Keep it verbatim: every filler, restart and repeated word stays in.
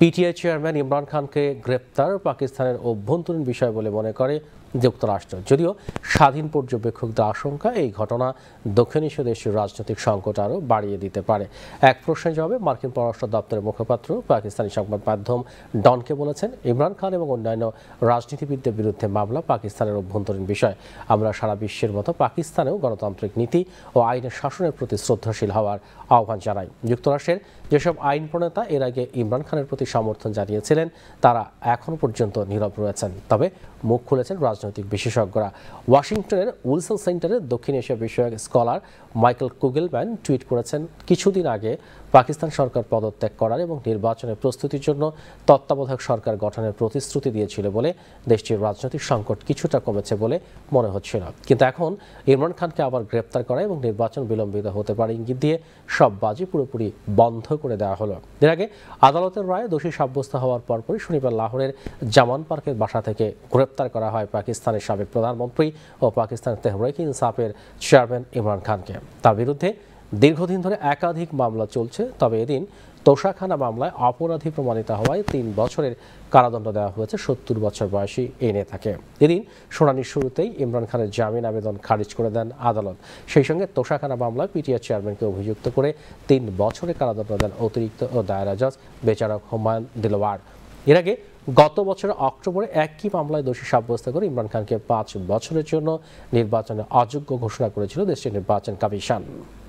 PTI chairman Imran খানকে গ্রেপ্তার পাকিস্তানের অভ্যন্তরীণ বিষয় বলে মনে করে যুক্তরাষ্ট্র। যদিও স্বাধীন পর্যবেক্ষকদের আশঙ্কা এই ঘটনা দক্ষিণ এশীয় দেশের রাজনৈতিক সংকট আরও বাড়িয়ে দিতে পারে। এক প্রশ্নের জবাবে মার্কিন পররাষ্ট্র দপ্তরের মুখপাত্র পাকিস্তানি সংবাদ মাধ্যম ডনকে বলেছেন, ইমরান খান এবং অন্যান্য রাজনীতিবিদদের বিরুদ্ধে মামলা পাকিস্তানের অভ্যন্তরীণ বিষয়। আমরা সারা বিশ্বের মতো পাকিস্তানেও গণতান্ত্রিক নীতি ও আইনের শাসনের প্রতি শ্রদ্ধাশীল হওয়ার আহ্বান জানাই। যুক্তরাষ্ট্রের যেসব আইন প্রণেতা এর আগে ইমরান খানের প্রতি সমর্থন জানিয়েছিলেন তারা এখন পর্যন্ত নীরব রয়েছেন, তবে মুখ খুলেছেন রাজনৈতিক বিশেষজ্ঞরা। ওয়াশিংটনের উইলসন সেন্টারের দক্ষিণ এশিয়া বিষয়ক স্কলার মাইকেল কুগেলম্যান টুইট করেছেন, কিছুদিন আগে পাকিস্তান সরকার পদত্যাগ করার এবং নির্বাচনের প্রস্তুতির জন্য তত্ত্বাবধায়ক সরকার গঠনের প্রতিশ্রুতি দিয়েছিল বলে দেশটির রাজনৈতিক সংকট কিছুটা কমেছে বলে মনে হচ্ছিল। কিন্তু এখন ইমরান খানকে আবার গ্রেপ্তার করা এবং নির্বাচন বিলম্বিত হতে পারে ইঙ্গিত দিয়ে সব বাজি পুরোপুরি বন্ধ করে দেওয়া হলো। এর আগে আদালতের রায়ে দোষী সাব্যস্ত হওয়ার পরপরই শনিবার লাহোরের জামান পার্কের বাসা থেকে গ্রেপ্তার করা হয় পাকিস্তানের সাবেক প্রধানমন্ত্রী ও পাকিস্তান তেহরিক ইনসাফের চেয়ারম্যান ইমরান খানকে। তার বিরুদ্ধে দীর্ঘদিন ধরে একাধিক মামলা চলছে, তবে এদিন তোষাখানা মামলায় অপরাধী প্রমাণিত হওয়ায় তিন বছরের কারাদণ্ড দেওয়া হয়েছে সত্তর বছর বয়সী এই নেতাকে। এদিন শুনানির শুরুতেই ইমরান খানের জামিন আবেদন খারিজ করে দেন আদালত। সেই সঙ্গে তোষাখানা মামলায় পিটিআই চেয়ারম্যানকে অভিযুক্ত করে তিন বছরের কারাদণ্ড দেন অতিরিক্ত ও দায়রা জজ বিচারক হুমায়ুন দিলওয়ার। এর আগে গত বছরের অক্টোবরে একই মামলায় দোষী সাব্যস্ত করে ইমরান খানকে পাঁচ বছরের জন্য নির্বাচনে অযোগ্য ঘোষণা করেছিল দেশটির নির্বাচন কমিশন।